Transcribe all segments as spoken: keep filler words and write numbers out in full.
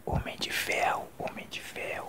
Homem de Ferro, Homem de Ferro.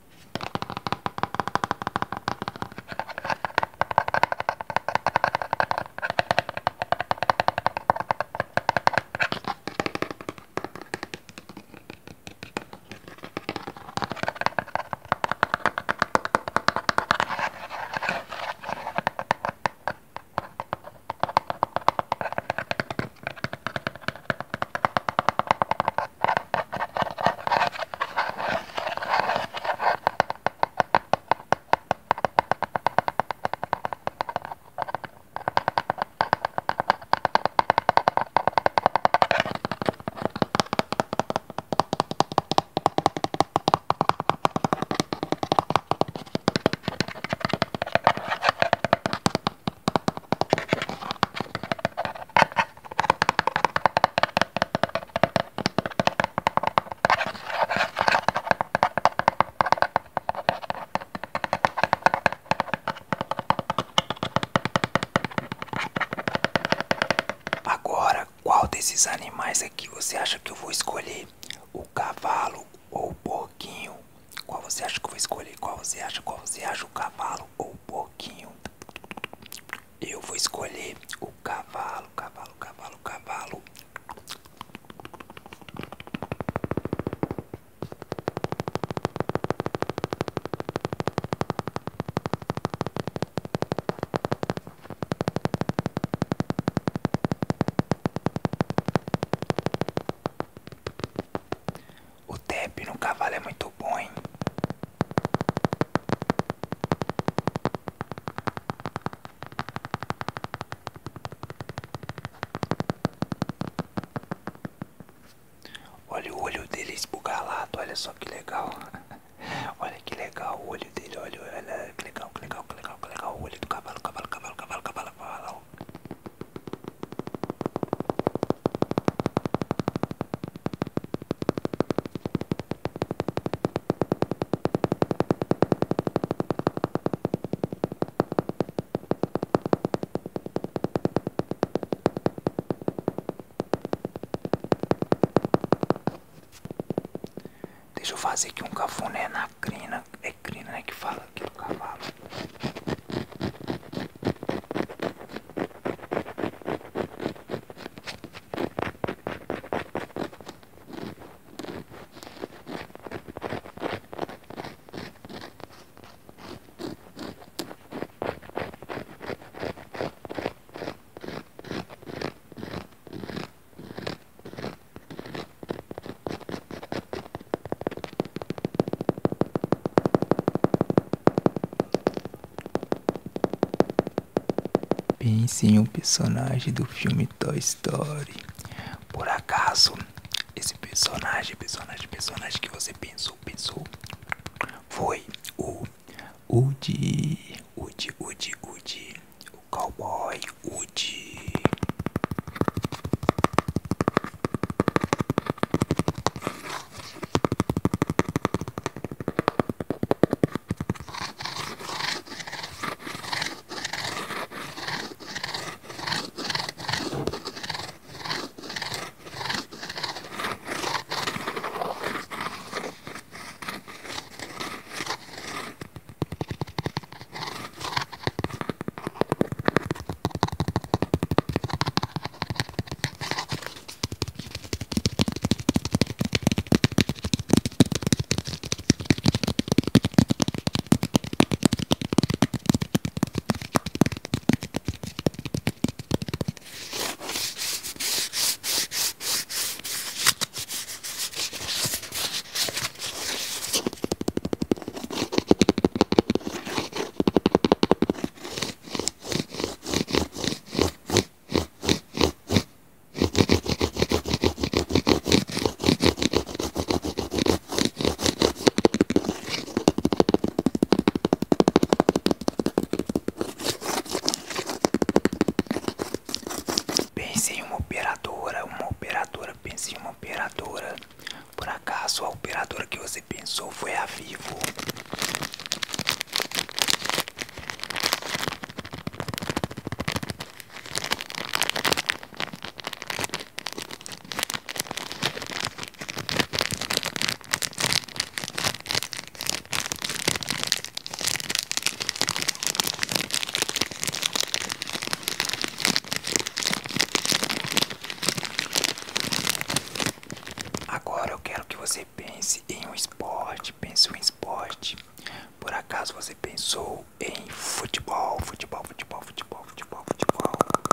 Agora, qual desses animais aqui você acha que eu vou escolher? O cavalo ou o porquinho? Qual você acha que eu vou escolher? Qual você acha? Qual você acha? O cavalo ou o porquinho? Eu vou escolher o cavalo, cavalo, cavalo, cavalo. O tap no cavalo é muito bom, hein? Olha o olho dele esbugalado, olha só que legal. Olha que legal o olho dele, olha, olha que legal, que legal, que legal, que legal o olho do cavalo, cavalo, cavalo, cavalo, cavalo, cavalo. Deixa eu fazer aqui um cafuné na crina. É crina, né, que fala aqui do cavalo. Pense em um personagem do filme Toy Story. Por acaso, esse personagem, personagem, personagem que você pensou, pensou, foi o Woody, Woody, Woody, Woody, o cowboy Woody. Pense em uma operadora, uma operadora, pense em uma operadora. Por acaso a operadora que você pensou foi a Vivo? pense em um esporte, pense em um esporte. Por acaso você pensou em futebol, futebol, futebol, futebol, futebol, futebol?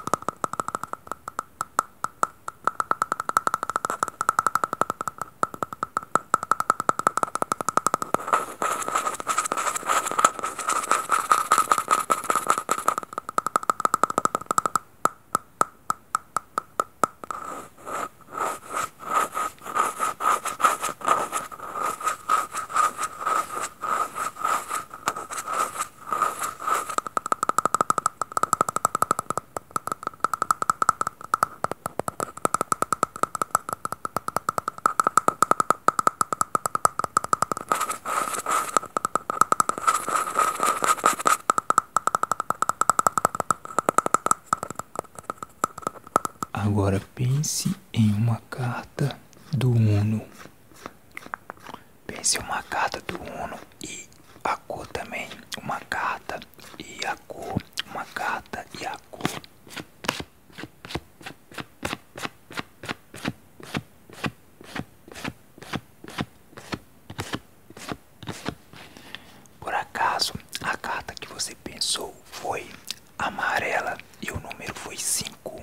Agora pense em uma carta do Uno. Pense em uma carta do Uno e a cor também. Uma carta e a cor. Uma carta e a cor. Por acaso, a carta que você pensou foi amarela e o número foi cinco.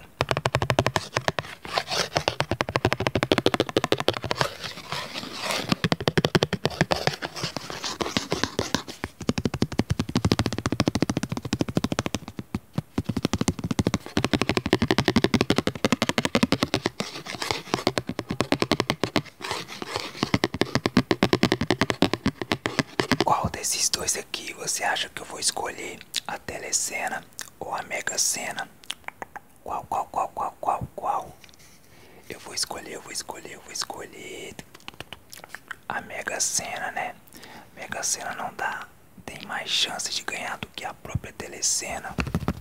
Qual desses dois aqui você acha que eu vou escolher? A telecena ou a mega sena? Qual, qual, qual, qual, qual, qual? Eu vou escolher, eu vou escolher, eu vou escolher a mega sena, né? Mega sena não dá, tem mais chance de ganhar do que a própria telecena.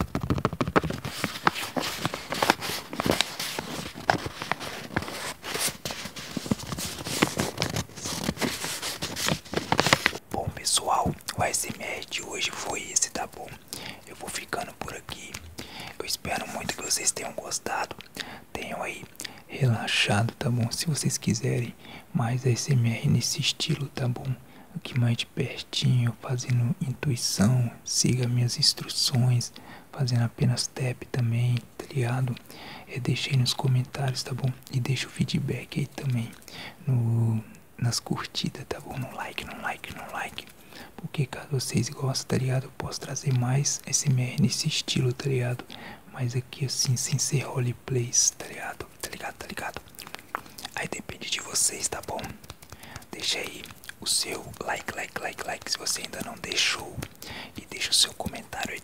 Bom pessoal, o A S M R de hoje foi esse, tá bom? Eu vou ficando por aqui. Eu espero muito que vocês tenham gostado, tenham aí relaxado, tá bom? Se vocês quiserem mais A S M R nesse estilo, tá bom? Aqui mais de pertinho, fazendo intuição, siga minhas instruções, fazendo apenas tap também, tá ligado? É, deixei nos comentários, tá bom? E deixa o feedback aí também no, nas curtidas, tá bom? No like, no like, no like. Porque caso vocês gostem, tá ligado? Eu posso trazer mais A S M R nesse estilo, tá ligado? Mas aqui assim, sem ser roleplays, tá ligado? Tá ligado, tá ligado? Aí depende de vocês, tá bom? Deixa aí o seu like, like, like, like se você ainda não deixou. E deixa o seu comentário aí